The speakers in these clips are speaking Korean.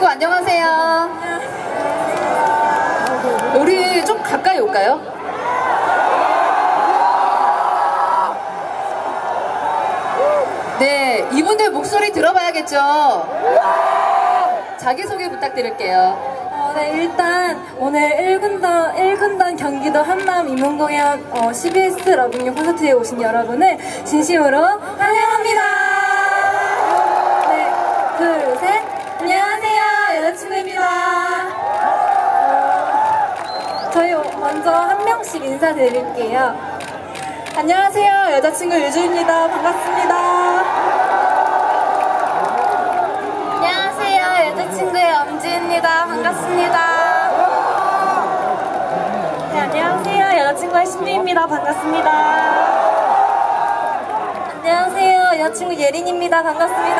안녕하세요. 우리 좀 가까이 올까요? 네, 이분들 목소리 들어봐야겠죠? 자기소개 부탁드릴게요. 네, 일단 오늘 1군단 경기도 한남 임원공연 CBS 러빙유 콘서트에 오신 여러분을 진심으로 환영합니다. 네, 둘, 셋. 안녕하세요, 여자친구입니다. 저희 먼저 한 명씩 인사드릴게요. 안녕하세요, 여자친구 유주입니다. 반갑습니다. 안녕하세요, 여자친구의 엄지입니다. 반갑습니다. 네, 안녕하세요, 여자친구의 신비입니다. 반갑습니다. 안녕하세요, 여자친구 예린입니다. 반갑습니다.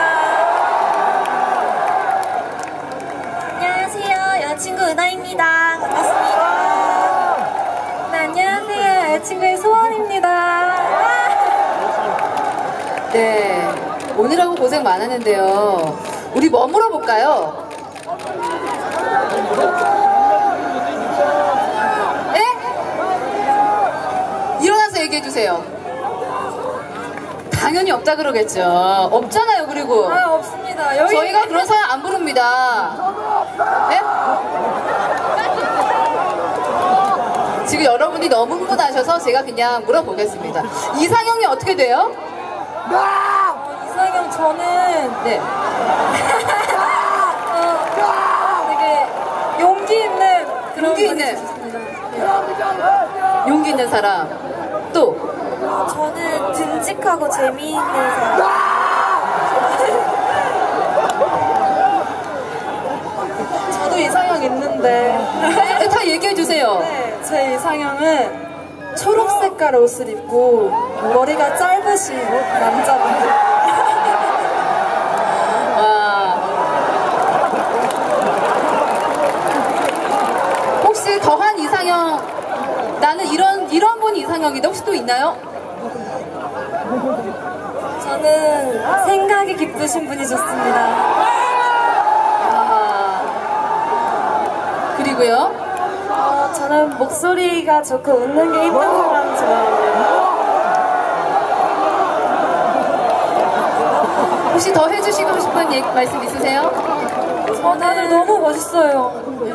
안녕하세요, 여자친구 은하입니다. 반갑습니다. 네, 안녕하세요, 여자친구의 소원입니다. 네, 오늘하고 고생 많았는데요. 우리 뭐 물어볼까요? 네? 일어나서 얘기해주세요. 당연히 없다 그러겠죠. 없잖아요. 그리고 없습니다. 여기 저희가 그런 사연 안 부릅니다. 네? 지금 여러분이 너무 흥분하셔서 제가 그냥 물어보겠습니다. 이상형이 어떻게 돼요? 이상형 저는 네. 되게 용기 있는 그런 용기 분이 있는. 좋습니다. 용기 있는 사람. 또 저는 듬직하고 재미있는 사람. 저도 이상형 있는데. 네, 다 얘기해 주세요. 네, 제 이상형은 초록 색깔 옷을 입고 머리가 짧으신 남자분들. 와. 혹시 더한 이상형, 나는 이런 분이 이상형인데 혹시 또 있나요? 저는 생각이 깊으신 분이 좋습니다. 아. 그리고요. 저는 목소리가 좋고 웃는 게 이쁜 사람 좋아해요. 혹시 더 해주시고 싶은 말씀 있으세요? 다들 너무 멋있어요.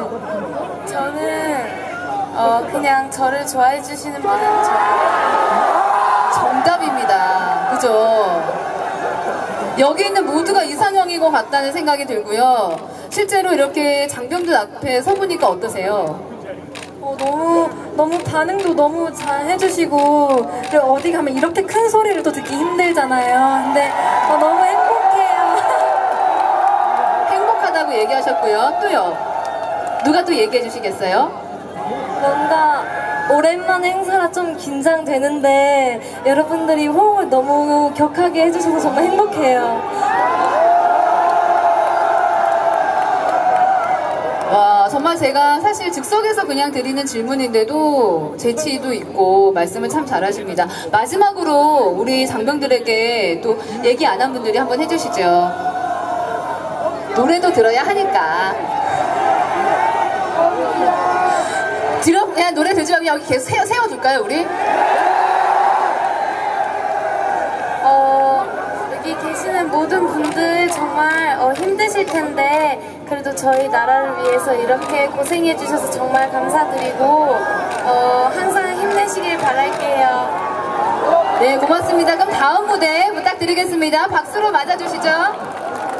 저는 그냥 저를 좋아해 주시는 분은 좋아요. 정답입니다. 그죠? 여기 있는 모두가 이상형인 것 같다는 생각이 들고요. 실제로 이렇게 장병들 앞에 서보니까 어떠세요? 너무 반응도 너무 잘 해주시고, 그리고 어디 가면 이렇게 큰 소리를 또 듣기 힘들잖아요. 근데 너무 행복해요. 행복하다고 얘기하셨고요. 또요? 누가 또 얘기해 주시겠어요? 뭔가 오랜만에 행사라 좀 긴장되는데 여러분들이 호응을 너무 격하게 해주셔서 정말 행복해요. 와, 정말 제가 사실 즉석에서 그냥 드리는 질문인데도 재치도 있고 말씀을 참 잘하십니다. 마지막으로 우리 장병들에게 또 얘기 안 한 분들이 한번 해주시죠. 노래도 들어야 하니까. 그냥 노래 들지 말고 여기 계속 세워줄까요, 우리? 여기 계시는 모든 분들 정말 힘드실 텐데 그래도 저희 나라를 위해서 이렇게 고생해 주셔서 정말 감사드리고 항상 힘내시길 바랄게요. 네, 고맙습니다. 그럼 다음 무대 부탁드리겠습니다. 박수로 맞아주시죠.